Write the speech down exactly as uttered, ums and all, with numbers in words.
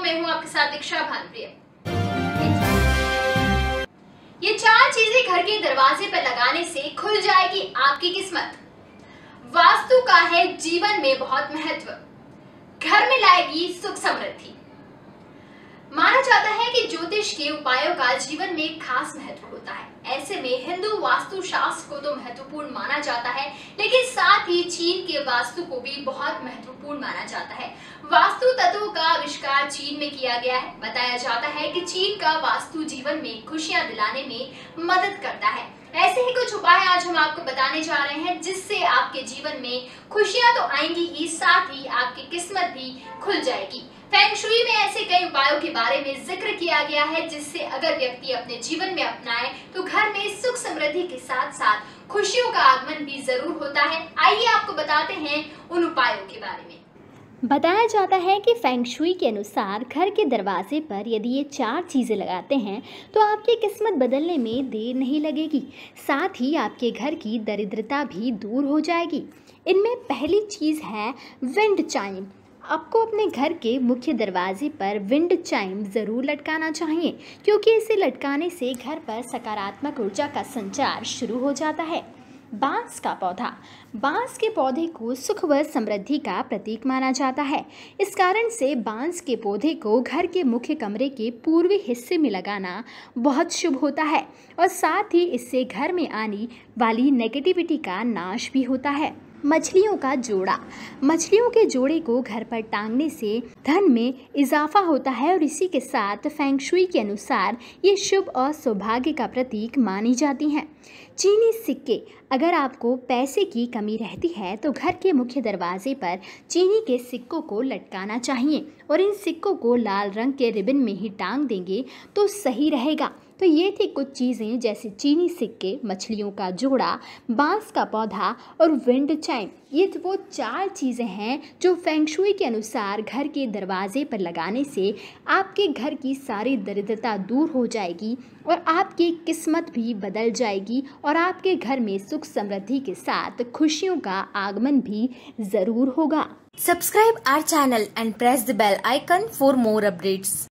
मैं हूँ आपके साथ दीक्षा भानप्रिय। ये चार चीजें घर के दरवाजे पर लगाने से खुल जाएगी आपकी किस्मत। वास्तु का है जीवन में बहुत महत्व, घर में लाएगी सुख समृद्धि। माना जाता है कि ज्योतिष के उपायों का जीवन में खास महत्व होता है। ऐसे में हिंदू वास्तु शास्त्र को तो महत्वपूर्ण माना जाता है, लेकिन साथ ही चीन के वास्तु को भी बहुत महत्वपूर्ण माना जाता है। वास्तु तत्वों का आविष्कार चीन में किया गया है। बताया जाता है कि चीन का वास्तु जीवन में खुशियां दिलाने में मदद करता है। ऐसे ही कुछ उपाय आज हम आपको बताने जा रहे हैं, जिससे आपके जीवन में खुशियां तो आएंगी ही, साथ ही आपकी किस्मत भी खुल जाएगी। फेंग शुई में ऐसे कई उपायों के बारे में जिक्र किया गया है, जिससे अगर व्यक्ति अपने जीवन में अपनाए तो घर में सुख समृद्धि के साथ साथ खुशियों का आगमन भी जरूर होता है। आइए आपको बताते हैं उन उपायों के बारे में। बताया जाता है कि फेंग शुई के अनुसार घर के दरवाजे पर यदि ये चार चीज़ें लगाते हैं तो आपकी किस्मत बदलने में देर नहीं लगेगी, साथ ही आपके घर की दरिद्रता भी दूर हो जाएगी। इनमें पहली चीज़ है विंड चाइम। आपको अपने घर के मुख्य दरवाजे पर विंड चाइम ज़रूर लटकाना चाहिए, क्योंकि इसे लटकाने से घर पर सकारात्मक ऊर्जा का संचार शुरू हो जाता है। बांस का पौधा। बांस के पौधे को सुख व समृद्धि का प्रतीक माना जाता है। इस कारण से बांस के पौधे को घर के मुख्य कमरे के पूर्वी हिस्से में लगाना बहुत शुभ होता है, और साथ ही इससे घर में आने वाली नेगेटिविटी का नाश भी होता है। मछलियों का जोड़ा। मछलियों के जोड़े को घर पर टांगने से धन में इजाफा होता है, और इसी के साथ फेंग शुई के अनुसार ये शुभ और सौभाग्य का प्रतीक मानी जाती हैं। चीनी सिक्के। अगर आपको पैसे की कमी रहती है तो घर के मुख्य दरवाजे पर चीनी के सिक्कों को लटकाना चाहिए, और इन सिक्कों को लाल रंग के रिबन में ही टांग देंगे तो सही रहेगा। तो ये थी कुछ चीज़ें, जैसे चीनी सिक्के, मछलियों का जोड़ा, बांस का पौधा और विंड चाइम। ये वो चार चीज़ें हैं जो फेंग शुई के अनुसार घर के दरवाजे पर लगाने से आपके घर की सारी दरिद्रता दूर हो जाएगी, और आपकी किस्मत भी बदल जाएगी, और आपके घर में सुख समृद्धि के साथ खुशियों का आगमन भी ज़रूर होगा। Subscribe our channel and press the bell icon for more updates.